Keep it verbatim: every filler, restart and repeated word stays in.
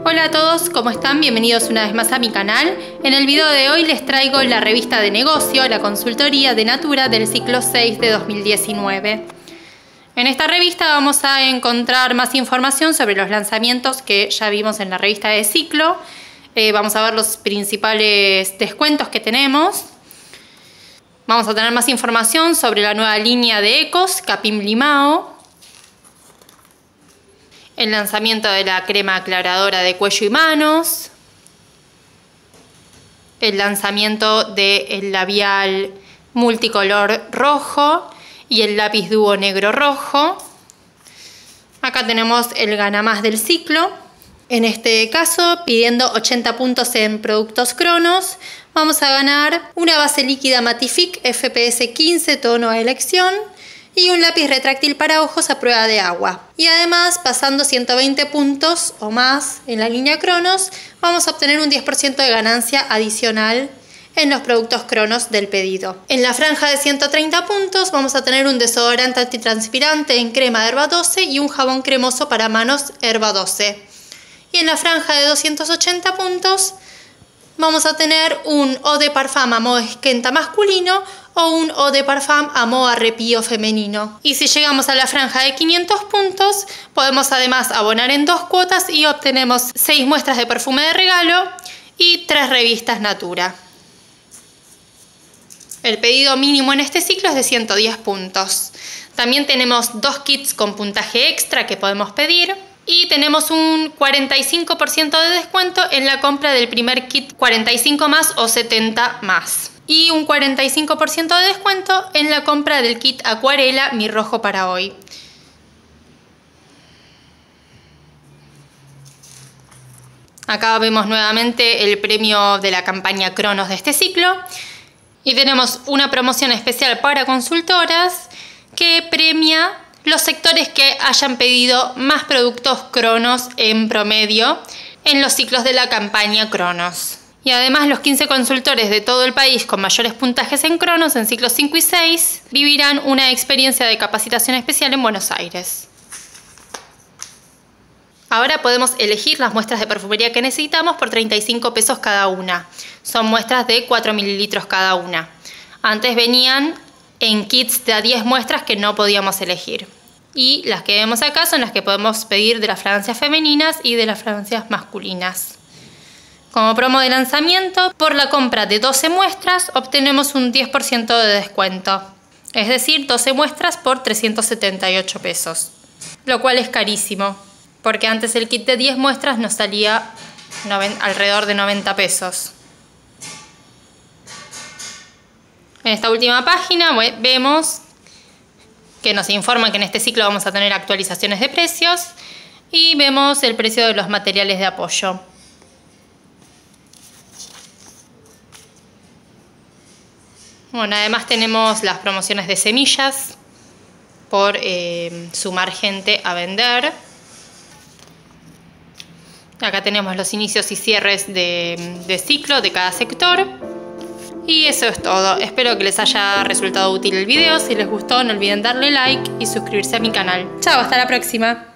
Hola a todos, ¿cómo están? Bienvenidos una vez más a mi canal. En el video de hoy les traigo la revista de negocio, la consultoría de Natura del ciclo seis de dos mil diecinueve. En esta revista vamos a encontrar más información sobre los lanzamientos que ya vimos en la revista de ciclo. Eh, vamos a ver los principales descuentos que tenemos. Vamos a tener más información sobre la nueva línea de Ecos, Capim Limao. El lanzamiento de la crema aclaradora de cuello y manos. El lanzamiento del labial multicolor rojo y el lápiz dúo negro rojo. Acá tenemos el gana más del ciclo. En este caso, pidiendo ochenta puntos en productos Cronos, vamos a ganar una base líquida Matific F P S quince tono a elección y un lápiz retráctil para ojos a prueba de agua. Y además, pasando ciento veinte puntos o más en la línea Cronos, vamos a obtener un diez por ciento de ganancia adicional en los productos Cronos del pedido. En la franja de ciento treinta puntos vamos a tener un desodorante antitranspirante en crema de Herba doce y un jabón cremoso para manos Herba doce. Y en la franja de doscientos ochenta puntos vamos a tener un Eau de Parfum a modo esquenta masculino o un Eau de Parfum a modo arrepío femenino. Y si llegamos a la franja de quinientos puntos, podemos además abonar en dos cuotas y obtenemos seis muestras de perfume de regalo y tres revistas Natura. El pedido mínimo en este ciclo es de ciento diez puntos. También tenemos dos kits con puntaje extra que podemos pedir. Y tenemos un cuarenta y cinco por ciento de descuento en la compra del primer kit cuarenta y cinco más o setenta más. Y un cuarenta y cinco por ciento de descuento en la compra del kit acuarela Mi Rojo para Hoy. Acá vemos nuevamente el premio de la campaña Cronos de este ciclo. Y tenemos una promoción especial para consultoras que premia los sectores que hayan pedido más productos Cronos en promedio en los ciclos de la campaña Cronos. Y además los quince consultores de todo el país con mayores puntajes en Cronos en ciclos cinco y seis vivirán una experiencia de capacitación especial en Buenos Aires. Ahora podemos elegir las muestras de perfumería que necesitamos por treinta y cinco pesos cada una. Son muestras de cuatro mililitros cada una. Antes venían en kits de a diez muestras que no podíamos elegir. Y las que vemos acá son las que podemos pedir de las fragancias femeninas y de las fragancias masculinas. Como promo de lanzamiento, por la compra de doce muestras obtenemos un diez por ciento de descuento. Es decir, doce muestras por trescientos setenta y ocho pesos. Lo cual es carísimo, porque antes el kit de diez muestras nos salía alrededor de noventa pesos. En esta última página vemos que nos informa que en este ciclo vamos a tener actualizaciones de precios y vemos el precio de los materiales de apoyo. Bueno, además tenemos las promociones de semillas por eh, sumar gente a vender. Acá tenemos los inicios y cierres de, de ciclo de cada sector. Y eso es todo. Espero que les haya resultado útil el video. Si les gustó, no olviden darle like y suscribirse a mi canal. Chao, hasta la próxima.